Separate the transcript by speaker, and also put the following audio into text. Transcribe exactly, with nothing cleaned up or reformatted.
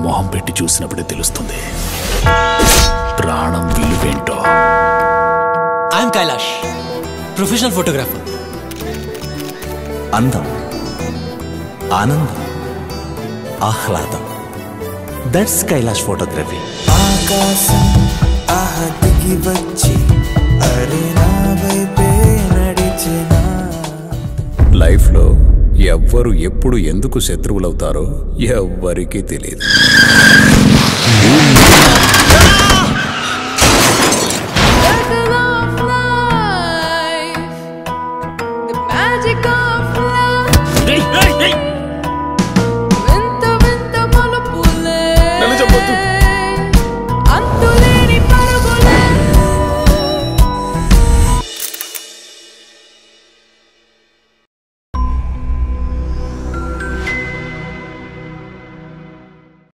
Speaker 1: మొహం పెట్టి చూసినప్పుడే తెలుస్తుంది ప్రాణం విలువేంటో.
Speaker 2: I'm Kailash, professional photographer.
Speaker 3: అందం, ఆనందం, ఆహ్లాదం, దట్స్ కైలాష్ ఫోటోగ్రఫీ.
Speaker 4: ఆకాశం ఆహతికి వచ్చి అరే నా వైపే నడిచెనా.
Speaker 1: లైఫ్లో ఎవ్వరు ఎప్పుడు ఎందుకు శత్రువులవుతారో ఎవ్వరికీ తెలియదు.